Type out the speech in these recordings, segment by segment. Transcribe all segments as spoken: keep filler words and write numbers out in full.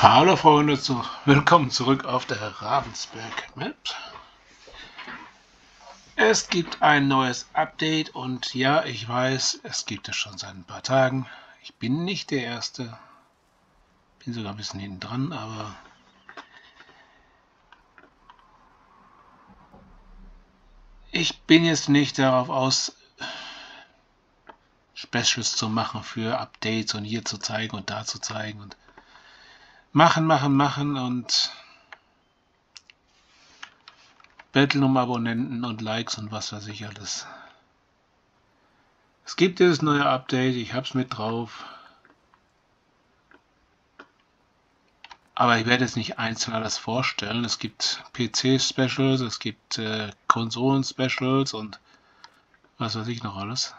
Hallo Freunde, zu, willkommen zurück auf der Ravensburg Map. Es gibt ein neues Update und ja, ich weiß, es gibt es schon seit ein paar Tagen. Ich bin nicht der Erste, bin sogar ein bisschen hinten dran, aber ich bin jetzt nicht darauf aus, Specials zu machen für Updates und hier zu zeigen und da zu zeigen und machen, machen, machen und Betteln um Abonnenten und Likes und was weiß ich alles. Es gibt dieses neue Update, ich habe es mit drauf. Aber ich werde jetzt nicht einzeln alles vorstellen. Es gibt P C-Specials, es gibt äh, Konsolen-Specials und was weiß ich noch alles.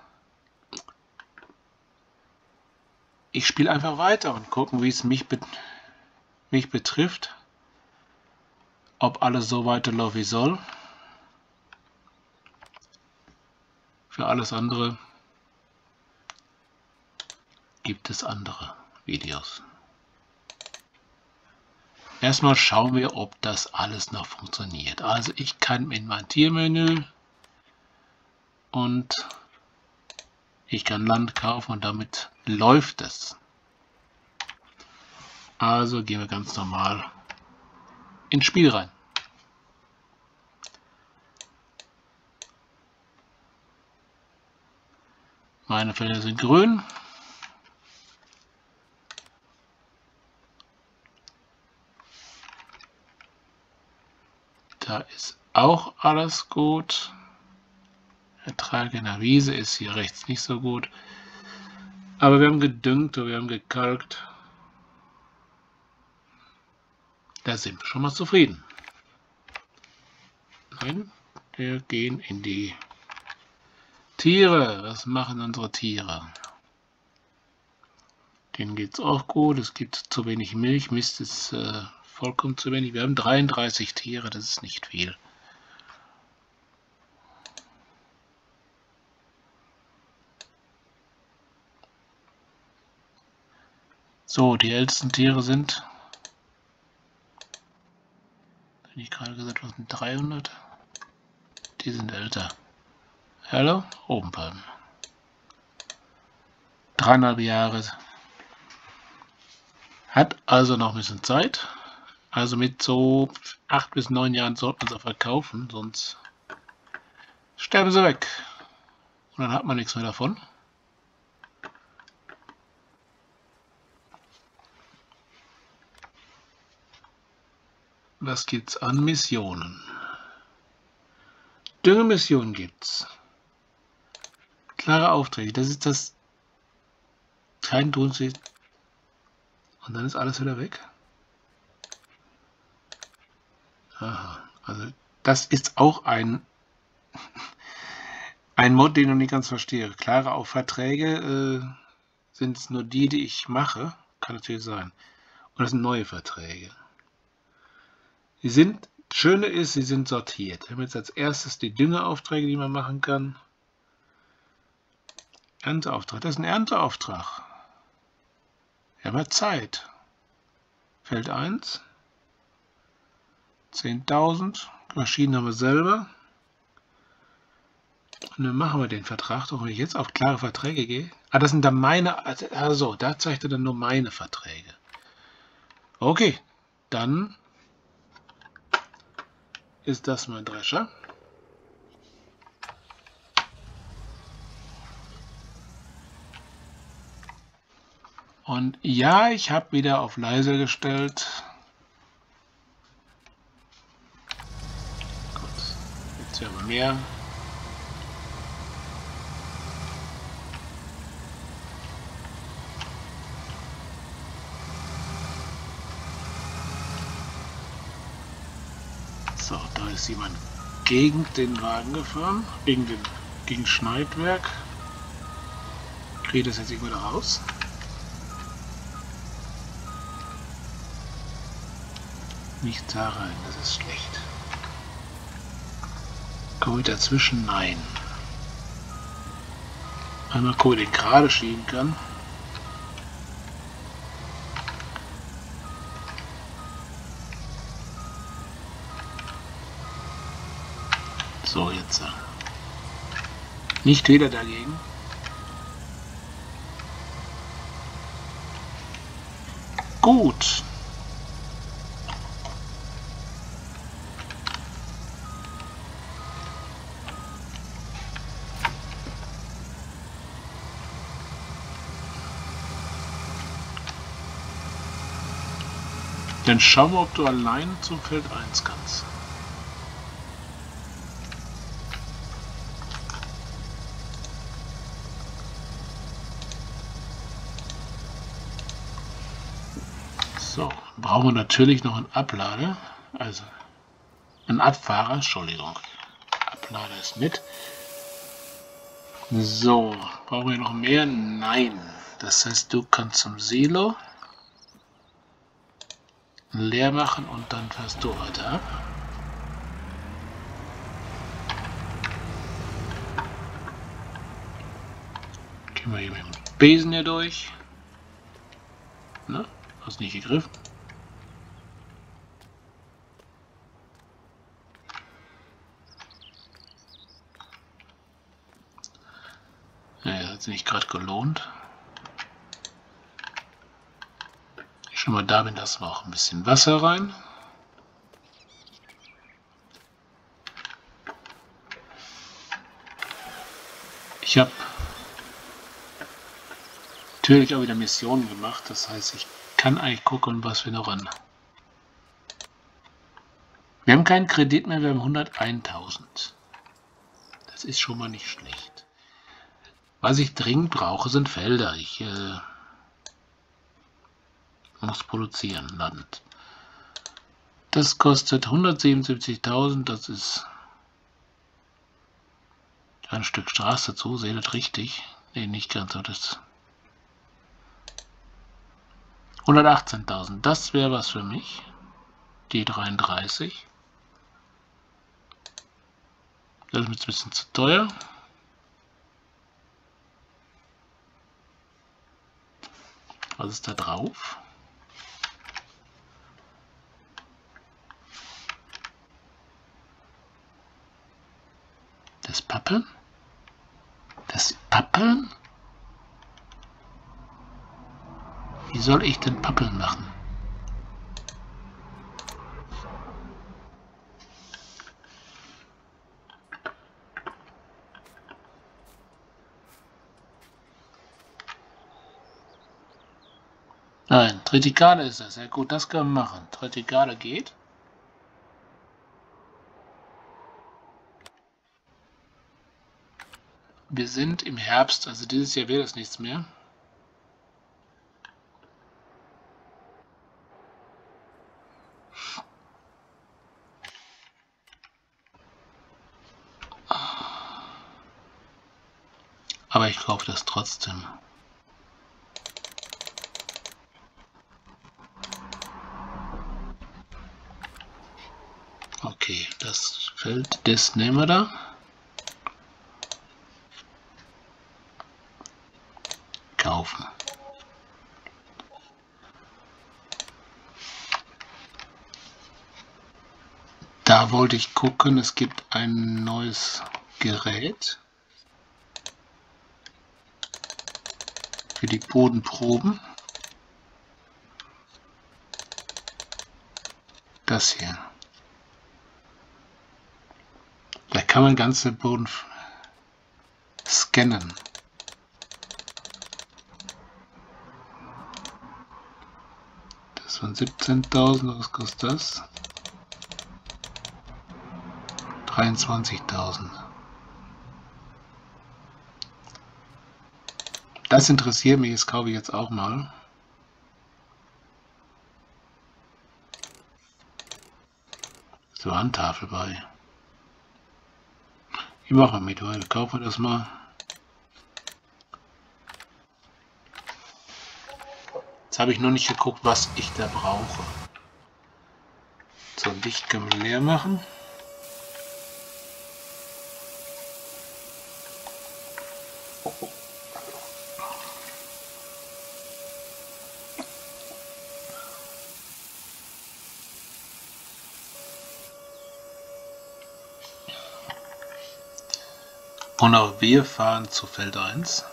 Ich spiele einfach weiter und gucken, wie es mich, be mich betrifft. Ob alles so weiterläuft wie soll. Für alles andere gibt es andere Videos. Erstmal schauen wir, ob das alles noch funktioniert. Also ich kann in mein Tiermenü und ich kann Land kaufen und damit läuft es. Also gehen wir ganz normal ins Spiel rein. Meine Felder sind grün. Da ist auch alles gut. Ertrag in der Wiese ist hier rechts nicht so gut. Aber wir haben gedüngt und wir haben gekalkt. Da sind wir schon mal zufrieden. Nein, wir gehen in die Tiere. Was machen unsere Tiere? Denen geht es auch gut. Es gibt zu wenig Milch. Mist ist äh, vollkommen zu wenig. Wir haben dreiunddreißig Tiere, das ist nicht viel. So, die ältesten Tiere sind, hätte ich gerade gesagt, was sind dreihundert? Die sind älter. Hallo, Obenpalmen. Dreieinhalb Jahre. Hat also noch ein bisschen Zeit. Also mit so acht bis neun Jahren sollte man sie verkaufen, sonst sterben sie weg. Und dann hat man nichts mehr davon. Was gibt's an Missionen? Düngemissionen gibt's. Klare Aufträge. Das ist das. Kein Tonsee. Und dann ist alles wieder weg. Aha. Also das ist auch ein ein Mod, den ich noch nicht ganz verstehe. Klare Aufverträge äh, sind es nur die, die ich mache. Kann natürlich sein. Und das sind neue Verträge. Sie sind, das Schöne ist, sie sind sortiert. Wir haben jetzt als erstes die Düngeaufträge, die man machen kann. Ernteauftrag, das ist ein Ernteauftrag. Wir haben ja Zeit. Feld eins. zehntausend. Maschinen haben wir selber. Und dann machen wir den Vertrag, doch wenn ich jetzt auf klare Verträge gehe. Ah, das sind dann meine, also da zeigt er dann nur meine Verträge. Okay, dann ist das mein Drescher. Und ja, ich habe wieder auf leise gestellt. Gut, jetzt haben wir mehr. So, da ist jemand gegen den Wagen gefahren, gegen den gegen Schneidwerk. Kriege das jetzt irgendwo da raus? Nicht da rein, das ist schlecht. Komme ich dazwischen? Nein. Einmal gucken, den gerade schieben kann. So, jetzt. Nicht wieder dagegen. Gut. Dann schauen wir, ob du allein zum Feld eins kannst. So, brauchen wir natürlich noch einen Ablader, also einen Abfahrer, Entschuldigung. Ablader ist mit. So, brauchen wir noch mehr? Nein. Das heißt, du kannst zum Silo leer machen und dann fährst du weiter ab. Gehen wir hier mit dem Besen hier durch. Ne? Hast nicht gegriffen. Ja, hat sich nicht gerade gelohnt. Schon mal da bin, lassen wir auch ein bisschen Wasser rein. Ich habe natürlich auch wieder Missionen gemacht, das heißt, ich kann eigentlich gucken, was wir noch an. Wir haben keinen Kredit mehr, wir haben hunderteintausend. Das ist schon mal nicht schlecht. Was ich dringend brauche, sind Felder. Ich äh, muss produzieren, Land. Das kostet hundertsiebenundsiebzigtausend, das ist ein Stück Straße dazu, seht ihr das richtig? Ne, nicht ganz so, das hundertachtzehntausend, das wäre was für mich. Die dreiunddreißig. Das ist mir jetzt ein bisschen zu teuer. Was ist da drauf? Das Pappeln? Das Pappeln? Wie soll ich denn Pappeln machen? Nein, Tritikale ist das. Ja gut, das können wir machen. Tritikale geht. Wir sind im Herbst, also dieses Jahr wäre das nichts mehr. Aber ich kaufe das trotzdem. Okay, das Feld, das nehmen wir da. Kaufen. Da wollte ich gucken, es gibt ein neues Gerät für die Bodenproben. Das hier. Da kann man ganze Boden scannen. Das von siebzehntausend, was kostet das? dreiundzwanzigtausend. Das interessiert mich, das kaufe ich jetzt auch mal. So, Handtafel bei. Ich mache mit, wir kaufen das mal. Jetzt habe ich noch nicht geguckt, was ich da brauche. So, Licht können wir leer machen. Und auch wir fahren zu Feld eins.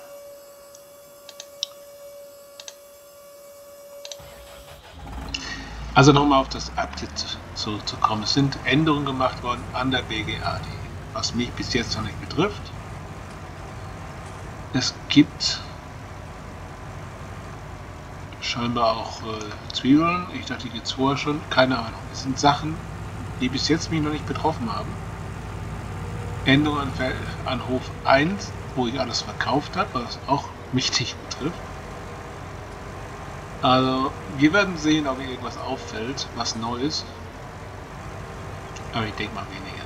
Also nochmal auf das Update zurückzukommen. Es sind Änderungen gemacht worden an der B G A D, was mich bis jetzt noch nicht betrifft. Es gibt scheinbar auch äh, Zwiebeln. Ich dachte, die gibt es vorher schon. Keine Ahnung. Es sind Sachen, die bis jetzt mich noch nicht betroffen haben. Änderungen an, an Hof eins, wo ich alles verkauft habe, was auch mich nicht betrifft. Also, wir werden sehen, ob irgendwas auffällt, was neu ist. Aber ich denke mal weniger.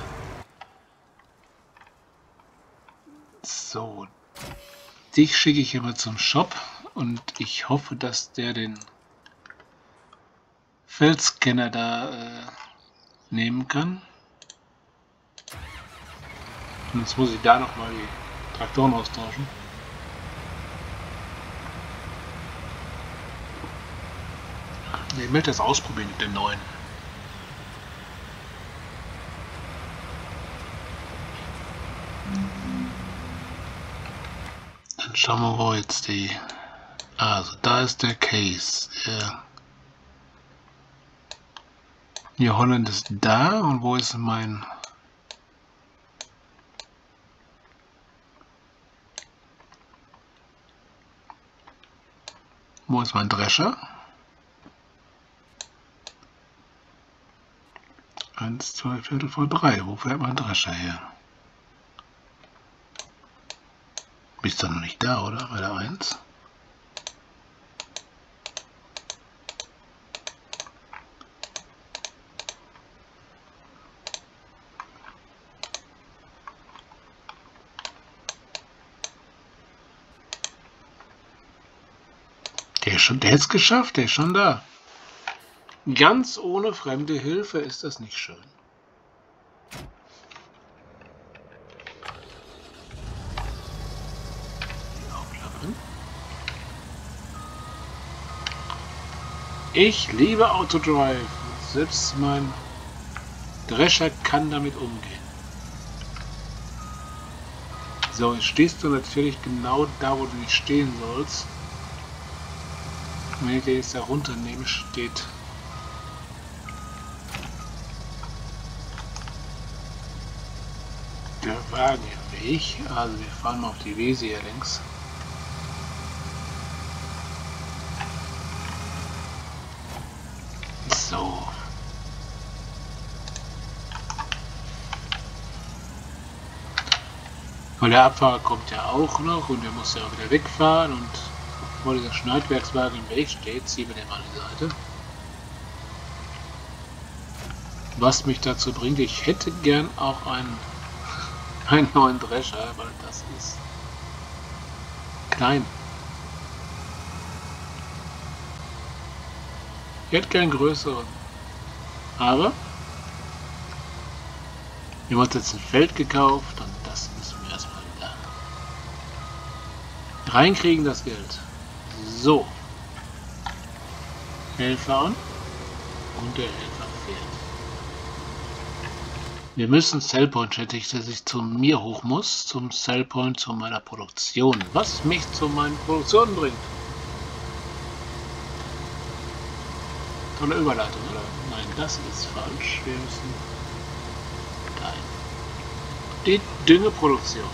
So. Dich schicke ich immer zum Shop und ich hoffe, dass der den Feldscanner da äh, nehmen kann. Und jetzt muss ich da nochmal die Traktoren austauschen. Ich möchte das ausprobieren mit dem neuen. Dann schauen wir, wo jetzt die... Also da ist der Case. Der New Holland ist da und wo ist mein... Wo ist mein Drescher? Eins, zwei, Viertel vor drei. Wo fährt mein Drescher her? Bist du noch nicht da, oder? Bei der eins? Der ist schon, der ist geschafft, der ist schon da. Ganz ohne fremde Hilfe ist das nicht schön. Ich liebe Autodrive. Selbst mein Drescher kann damit umgehen. So, jetzt stehst du natürlich genau da, wo du nicht stehen sollst. Und wenn ich den jetzt da runternehme, steht der Wagen im Weg. Also wir fahren mal auf die Wiese hier links. So. Und der Abfahrer kommt ja auch noch und der muss ja auch wieder wegfahren und bevor dieser Schneidwerkswagen im Weg steht, ziehen wir den mal an die Seite. Was mich dazu bringt, ich hätte gern auch einen, einen neuen Drescher, weil das ist klein. Ich hätte gern größeren. Aber wir haben uns jetzt ein Feld gekauft und das müssen wir erstmal wieder reinkriegen, das Geld. So. Helfer an. Und der Helfer fährt. Wir müssen Sellpoint chatten, dass ich zu mir hoch muss, zum Sellpoint zu meiner Produktion. Was mich zu meinen Produktionen bringt. Tolle Überleitung, oder? Nein, das ist falsch. Wir müssen dahin. Die Düngeproduktion.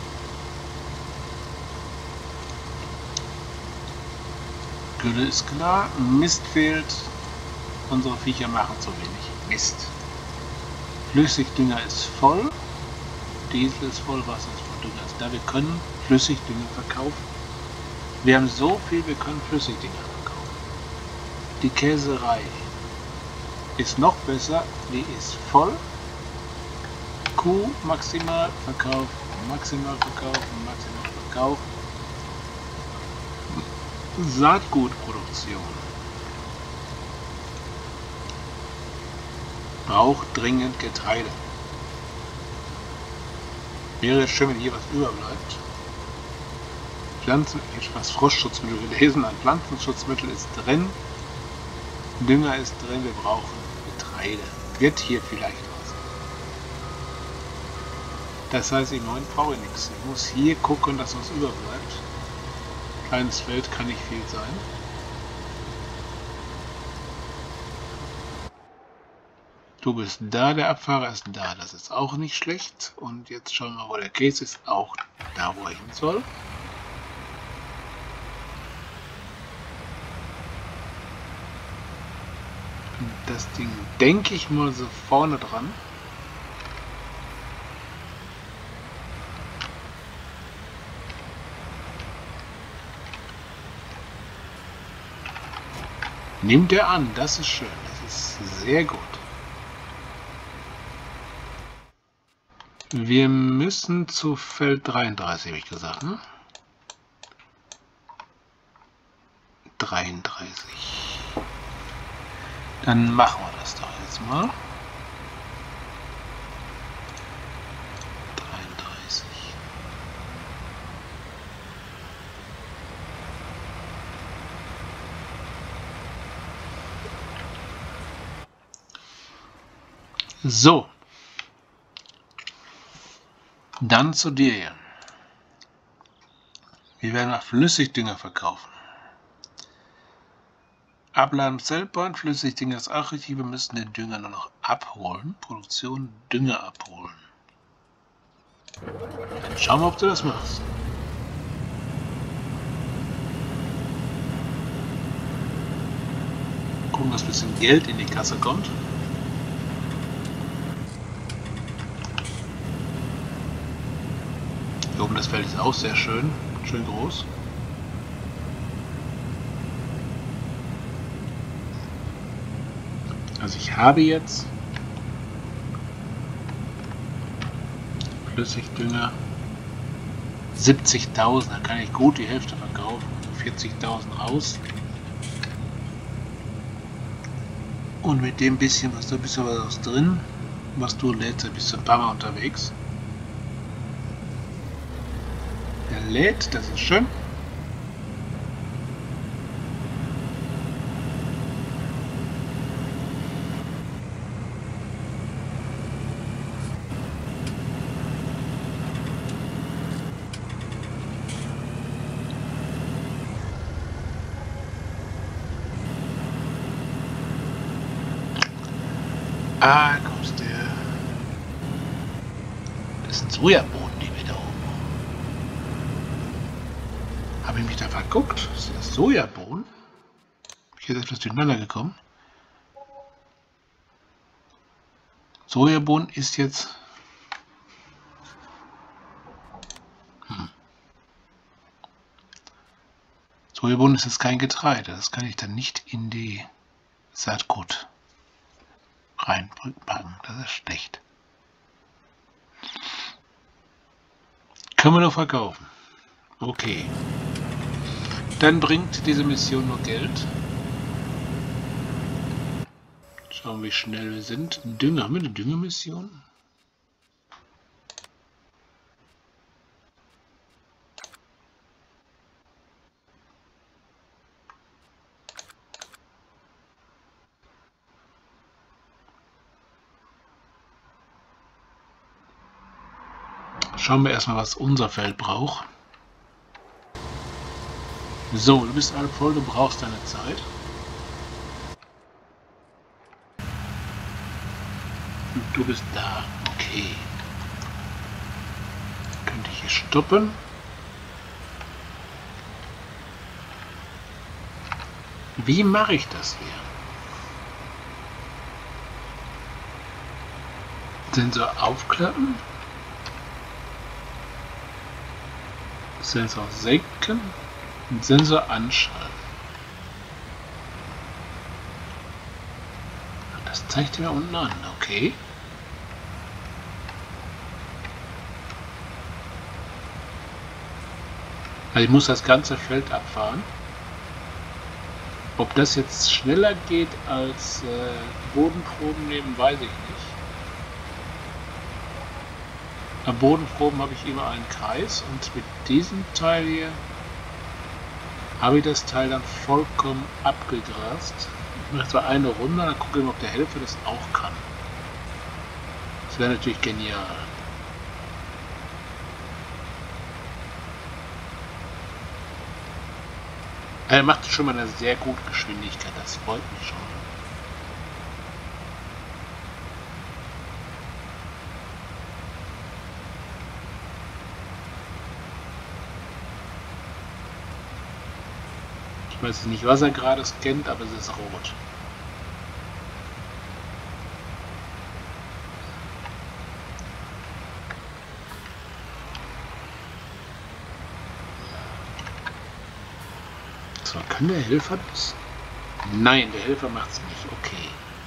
Gülle ist klar. Mist fehlt. Unsere Viecher machen zu wenig Mist. Flüssigdünger ist voll. Diesel ist voll, Wasser ist voll, Dünger ist da. Wir können Flüssigdünger verkaufen. Wir haben so viel, wir können Flüssigdünger verkaufen. Die Käserei ist noch besser, die ist voll. Kuh maximal verkauft, maximal verkauft, maximal verkauft. Saatgutproduktion. Braucht dringend Getreide. Wäre jetzt schön, wenn hier was überbleibt. Pflanzen, ich habe was Frostschutzmittel gelesen, ein Pflanzenschutzmittel ist drin. Dünger ist drin, wir brauchen Getreide. Wird hier vielleicht was. Das heißt, im Moment brauche ich nichts. Ich muss hier gucken, dass was überbleibt. Kleines Feld kann nicht viel sein. Du bist da, der Abfahrer ist da. Das ist auch nicht schlecht. Und jetzt schauen wir, wo der Käse ist. Auch da, wo er hin soll. Das Ding, denke ich mal, so vorne dran. Nimmt er an, das ist schön, das ist sehr gut. Wir müssen zu Feld dreiunddreißig, habe ich gesagt, ne? dreiunddreißig. Dann machen wir das doch jetzt mal. dreiunddreißig. So. Dann zu dir hier. Wir werden auch Flüssigdünger verkaufen. Abladen Zeltbahn, Flüssigdünger ist auch richtig. Wir müssen den Dünger nur noch abholen. Produktion, Dünger abholen. Dann schauen wir, ob du das machst. Gucken, dass ein bisschen Geld in die Kasse kommt. Hier oben das Feld ist auch sehr schön. Schön groß. Also ich habe jetzt Flüssigdünger siebzigtausend, da kann ich gut die Hälfte verkaufen, vierzigtausend raus. Und mit dem bisschen, was da bist du was drin, was du lädst, bist du ein paar Mal unterwegs. Der lädt, das ist schön. Ah, kommst du. Das sind Sojabohnen, die wir da oben. Habe ich mich da verguckt? Ist das Sojabohnen? Bin ich jetzt etwas durcheinander gekommen? Sojabohnen ist jetzt. Hm. Sojabohnen ist jetzt kein Getreide. Das kann ich dann nicht in die Saatgut reinpacken. Das ist schlecht. Können wir nur verkaufen. Okay. Dann bringt diese Mission nur Geld. Schauen, wie schnell wir sind. Dünger. Haben wir eine Düngemission? Schauen wir erstmal, was unser Feld braucht. So, du bist halb voll, du brauchst deine Zeit. Und du bist da. Okay. Könnte ich hier stoppen? Wie mache ich das hier? Sensor aufklappen. Sensor senken. Und Sensor anschalten. Das zeigt mir unten an, okay. Also ich muss das ganze Feld abfahren. Ob das jetzt schneller geht als äh, Bodenproben nehmen, weiß ich nicht. Bei Bodenproben habe ich immer einen Kreis und mit diesem Teil hier habe ich das Teil dann vollkommen abgegrast. Ich mache zwar eine Runde, dann gucke ich mal, ob der Helfer das auch kann. Das wäre natürlich genial. Er macht schon mal eine sehr gute Geschwindigkeit, das freut mich schon. Ich weiß nicht, was er gerade scannt, aber es ist rot. So, kann der Helfer das? Nein, der Helfer macht es nicht. Okay.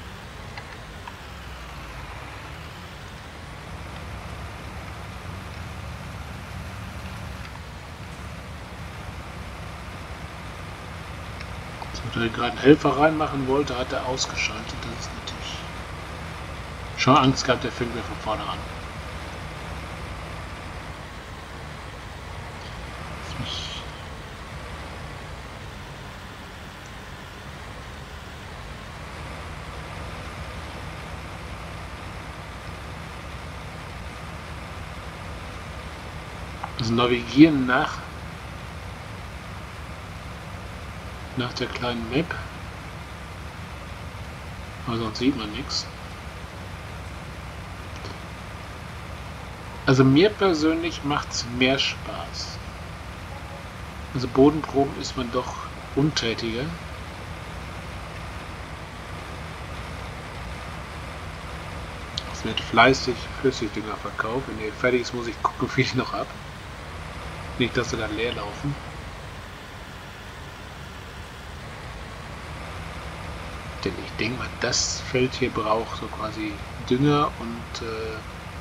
So, da er gerade einen Helfer reinmachen wollte, hat er ausgeschaltet. Das ist natürlich schon Angst gehabt, der fängt mir von vorne an. Also navigieren nach nach der kleinen Map, aber sonst sieht man nichts. Also mir persönlich macht es mehr Spaß. Also Bodenproben ist man doch untätiger. Es wird fleißig Flüssigdünger verkauft. Wenn der fertig ist, muss ich gucken, wie ich noch habe. Nicht, dass sie dann leer laufen. Denn ich denke mal, das Feld hier braucht so quasi Dünger und äh,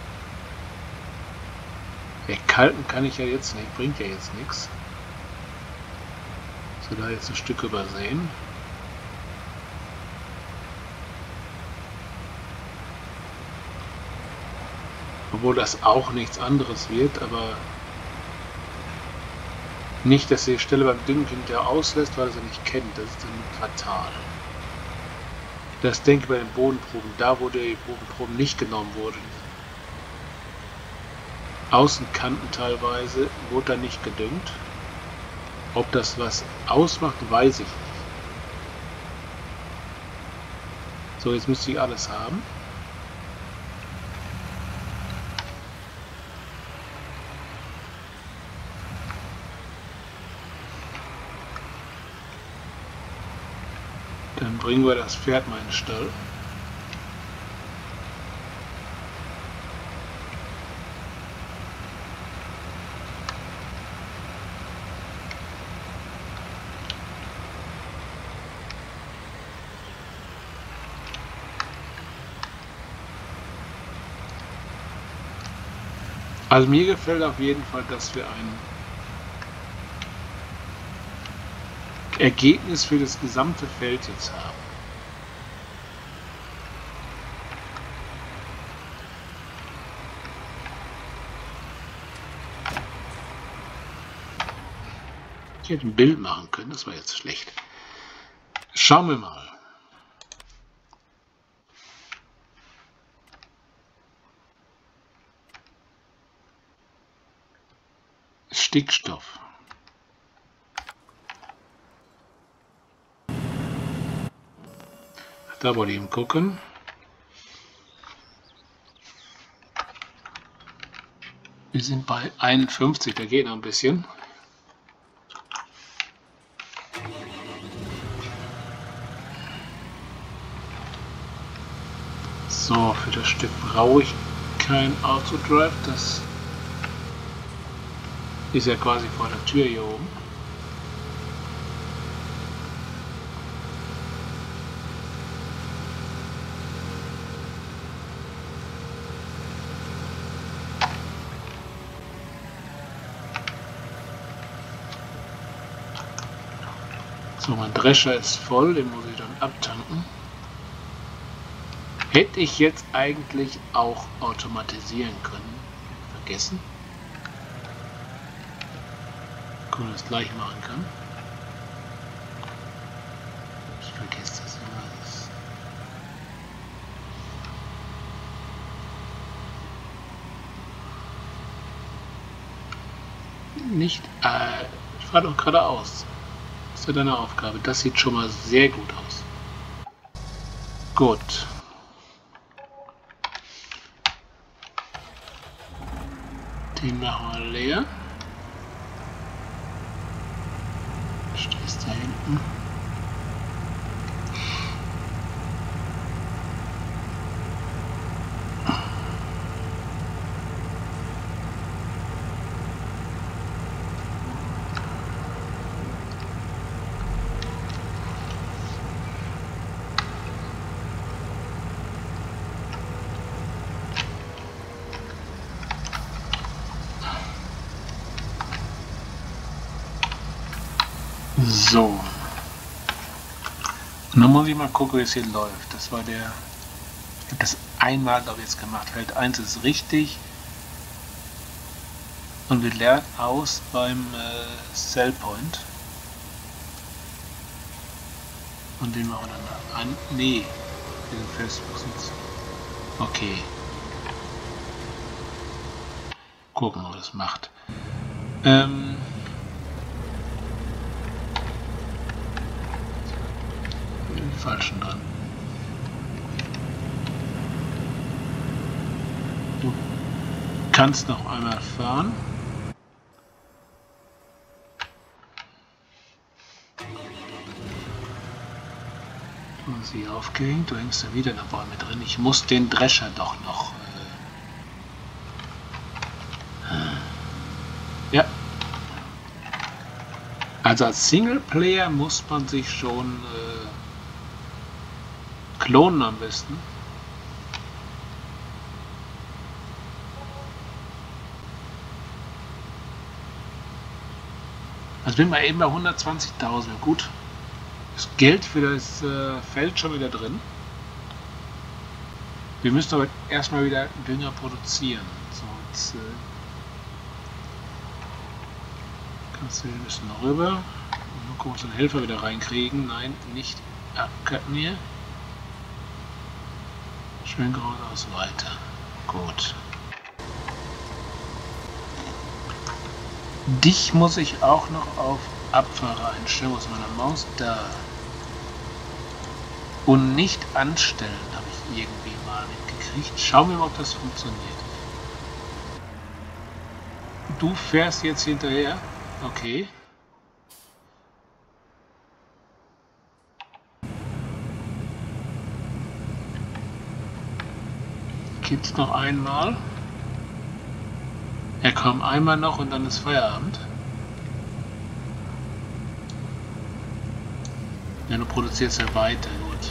ja, kalten kann ich ja jetzt nicht, bringt ja jetzt nichts. So, da jetzt ein Stück übersehen. Obwohl das auch nichts anderes wird, aber nicht, dass die Stelle beim Düngen hinterher auslässt, weil er sie nicht kennt. Das ist dann fatal. Das denke ich bei den Bodenproben, da wo die Bodenproben nicht genommen wurden. Außenkanten teilweise wurde da nicht gedüngt. Ob das was ausmacht, weiß ich nicht. So, jetzt müsste ich alles haben. Dann bringen wir das Pferd mal in den Stall. Also mir gefällt auf jeden Fall, dass wir ein Ergebnis für das gesamte Feld jetzt haben. Ich hätte ein Bild machen können, das war jetzt schlecht. Schauen wir mal. Stickstoff. Da wollte ich eben gucken. Wir sind bei einundfünfzig, da geht noch ein bisschen. So, für das Stück brauche ich kein Autodrive, das ist ja quasi vor der Tür hier oben. So, mein Drescher ist voll, den muss ich dann abtanken. Hätte ich jetzt eigentlich auch automatisieren können. Vergessen. Gucken, dass ich das gleich machen kann. Ich vergesse das immer. Das nicht. Äh, ich fahre doch geradeaus. Liste deiner Aufgabe. Das sieht schon mal sehr gut aus. Gut. Den machen wir leer. Stehst da hinten. So. Und dann muss ich mal gucken, wie es hier läuft. Das war der. Ich habe das einmal, glaube ich, jetzt gemacht. Feld eins ist richtig. Und wir lernen aus beim äh, Cell Point. Und den machen wir dann an. Nee, diesen Festbesitz. Okay. Gucken, ob das macht. Ähm. Falschen dran. Du kannst noch einmal fahren. Und sie aufgehängt, du hängst da wieder in der Bäume drin. Ich muss den Drescher doch noch. Äh, ja. Also als Singleplayer muss man sich schon äh, klonen am besten. Also bin mal eben bei hundertzwanzigtausend. Gut, das Geld für das äh, Feld schon wieder drin. Wir müssen aber erstmal wieder Dünger produzieren. So, jetzt äh, kannst du ein bisschen rüber. Mal gucken, ob wir den Helfer wieder reinkriegen. Nein, nicht abcutten hier. Schön geradeaus weiter. Gut. Dich muss ich auch noch auf Abfahrer einstellen. Wo ist meine Maus? Da. Und nicht anstellen, habe ich irgendwie mal mitgekriegt. Schauen wir mal, ob das funktioniert. Du fährst jetzt hinterher. Okay. Gibt's noch einmal? Er kommt einmal noch und dann ist Feierabend. Ja, du produzierst ja weiter, gut.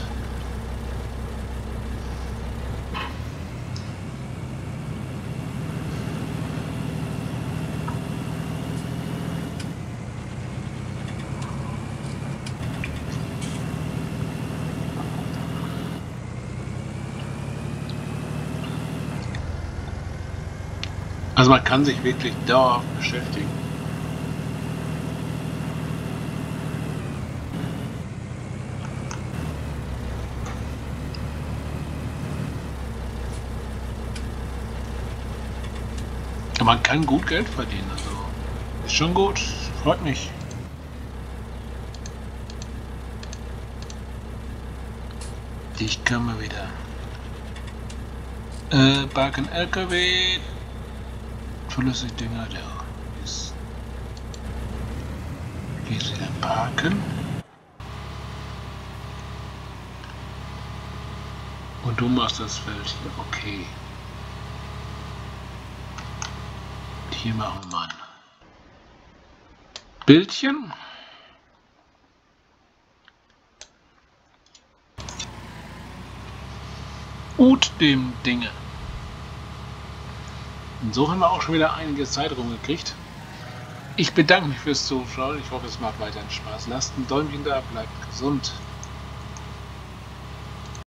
Also man kann sich wirklich dauerhaft beschäftigen. Ja, man kann gut Geld verdienen, also ist schon gut, freut mich. Ich komme wieder. Äh, Balken L K W. Flüssigdinger, der ist. Hier ist wieder parken. Und du machst das Feld hier, okay. Hier machen wir mal ein Bildchen. Und dem Dinge. Und so haben wir auch schon wieder einige Zeit rumgekriegt. Ich bedanke mich fürs Zuschauen. Ich hoffe, es macht weiterhin Spaß. Lasst ein Däumchen da, bleibt gesund.